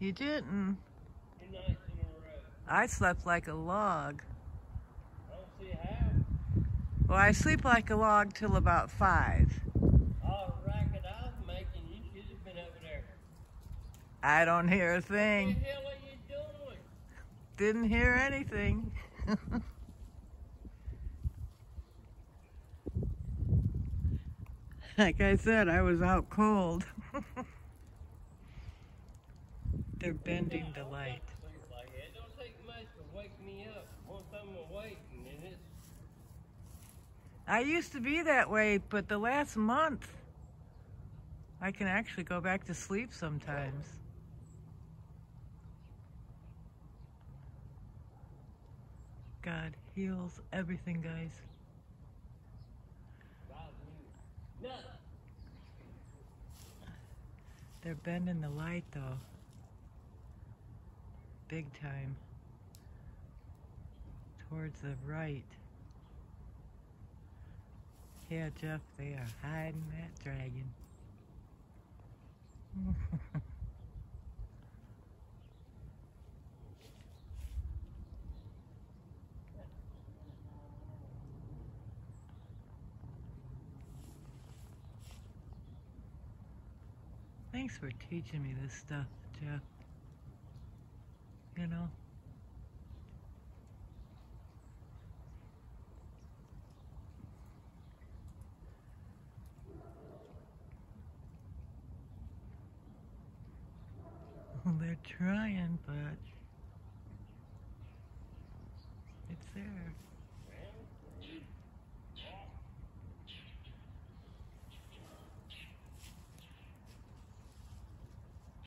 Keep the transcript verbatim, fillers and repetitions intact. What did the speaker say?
You didn't. Two nights in a row. I slept like a log. I don't see how. Well, I sleep like a log till about five. All the racket I was making, you should have been over there. I don't hear a What the thing. hell are you doing? Didn't hear anything. Like I said, I was out cold. They're bending the light. Like it don't take much to wake me up. Once I'm awake, and then it's I used to be that way, but the last month, I can actually go back to sleep sometimes. God heals everything, guys. nuts. They're bending the light, though. Big time. Towards the right. Yeah, Jeff, they are hiding that dragon. Thanks for teaching me this stuff, Jeff. You know? They're trying, but